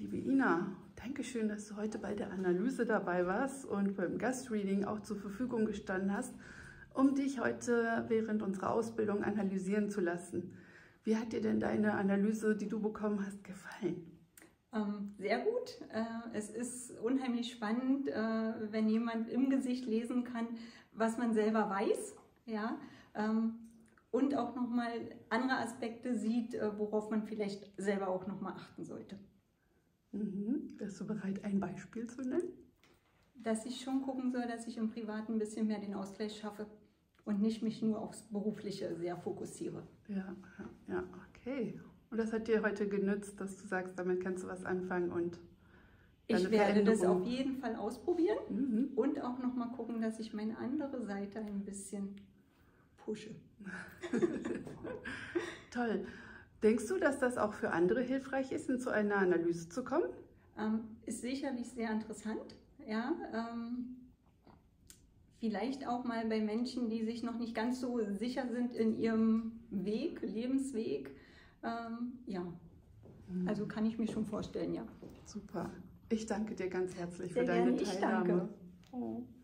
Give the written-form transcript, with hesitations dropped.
Liebe Ina, danke schön, dass du heute bei der Analyse dabei warst und beim Gastreading auch zur Verfügung gestanden hast, um dich heute während unserer Ausbildung analysieren zu lassen. Wie hat dir denn deine Analyse, die du bekommen hast, gefallen? Sehr gut. Es ist unheimlich spannend, wenn jemand im Gesicht lesen kann, was man selber weiß, ja, und auch nochmal andere Aspekte sieht, worauf man vielleicht selber auch nochmal achten sollte. Wärst du bereit, ein Beispiel zu nennen? Dass ich schon gucken soll, dass ich im Privaten ein bisschen mehr den Ausgleich schaffe und nicht mich nur aufs Berufliche sehr fokussiere. Ja, okay. Und das hat dir heute genützt, dass du sagst, damit kannst du was anfangen und ich werde das auf jeden Fall ausprobieren und auch nochmal gucken, dass ich meine andere Seite ein bisschen pushe. Toll. Denkst du, dass das auch für andere hilfreich ist, zu einer Analyse zu kommen? Ist sicherlich sehr interessant, ja. Vielleicht auch mal bei Menschen, die sich noch nicht ganz so sicher sind in ihrem Weg, Lebensweg. Ja, also kann ich mir schon vorstellen, ja. Super. Ich danke dir ganz herzlich sehr für deine gerne. Teilnahme. Ich danke. Oh.